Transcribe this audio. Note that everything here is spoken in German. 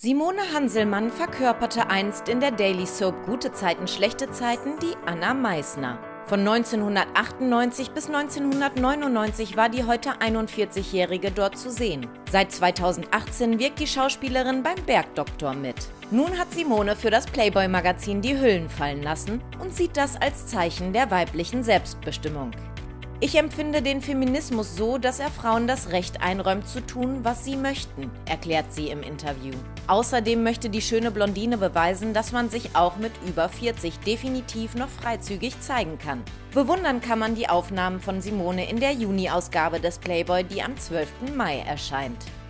Simone Hanselmann verkörperte einst in der Daily Soap Gute Zeiten, schlechte Zeiten die Anna Meißner. Von 1998 bis 1999 war die heute 41-Jährige dort zu sehen. Seit 2018 wirkt die Schauspielerin beim Bergdoktor mit. Nun hat Simone für das Playboy-Magazin die Hüllen fallen lassen und sieht das als Zeichen der weiblichen Selbstbestimmung. Ich empfinde den Feminismus so, dass er Frauen das Recht einräumt zu tun, was sie möchten, erklärt sie im Interview. Außerdem möchte die schöne Blondine beweisen, dass man sich auch mit über 40 definitiv noch freizügig zeigen kann. Bewundern kann man die Aufnahmen von Simone in der Juni-Ausgabe des Playboy, die am 12. Mai erscheint.